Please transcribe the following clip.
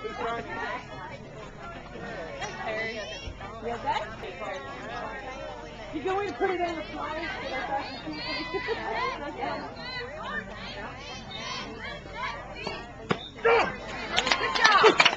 You okay? You going to put it in the slide? Good job!